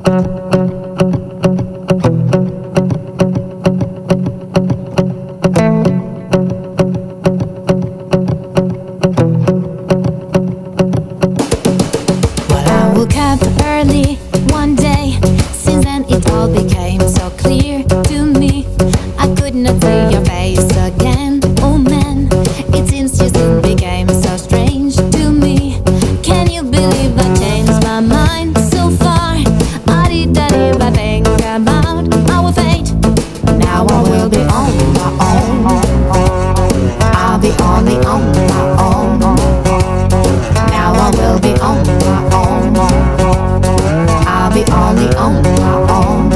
Woke up early one day. Since then it all became so clear to me. I could not see your face again. Oh man, it seems you soon became so strange to me. Can you believe I changed my mind so far? I didn't even think about our fate. Now I will be on my own. I'll be only on my own. Now I will be on my own. I'll be only on my own.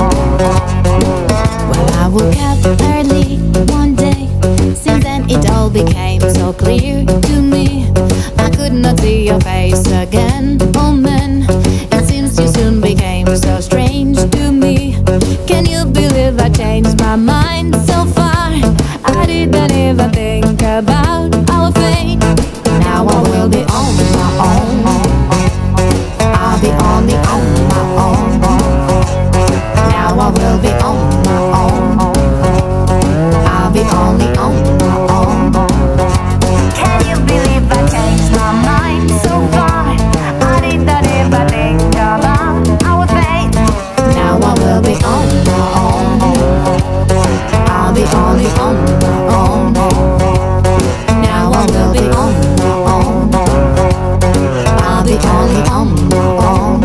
Well, I woke up early one day. Since then it all became so clear to me. I could not see your face again. Oh man, it seems you soon became so strange to me. Can you believe I changed my mind so far? I didn't even think about our fate. Now I will be on my own. I'll be only on my own. Now I will be on my own. I'll be only on my own. Can you believe I changed my mind so far? I didn't even think about our fate. Now I will be on my own. I'll be only on my own. Now I will be on my own. I'll be only on my own.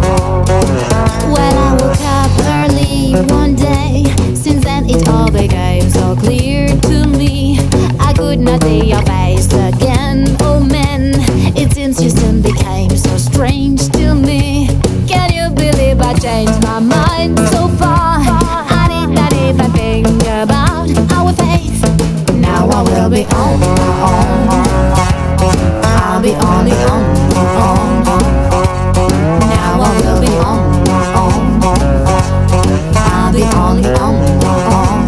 Well, I woke up early one day. Since then it all became so clear to me. I could not see your face again. Oh man, it seems you soon became so strange to me. Can you believe I changed my mind so far? I did not even think about our fate. Now I will be on my own. I'll be only on my own. Now I will be on my own. I'll be only on my own.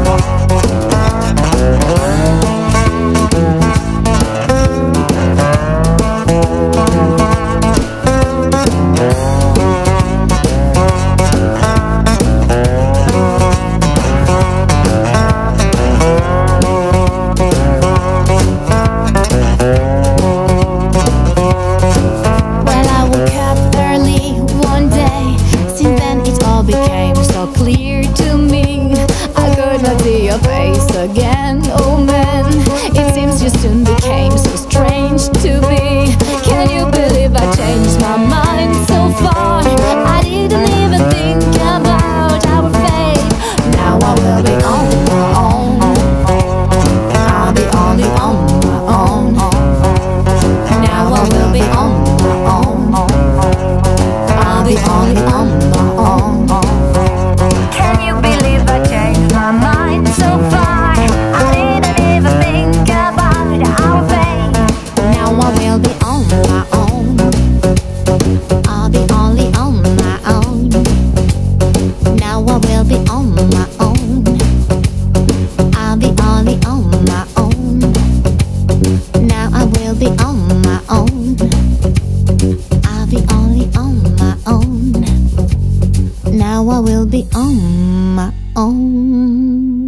Well, I woke up early one day. Since then it all became so clear to me. I could not see your face again. Oh man, it seems you soon became so strange to me. Can you believe I changed my mind so far? I didn't even think about our fate. Now I will be on my own. I'll be only on my own. Now I will be on my own. I'll be only on my own. Can you believe I changed my mind so far? I didn't even think about our fate. Now I will be on my own. I'll be only on my own. Now I will be on my own. I'll be only on my own. Now I will be on my own. I'll be only on my own. Now I will be on my own.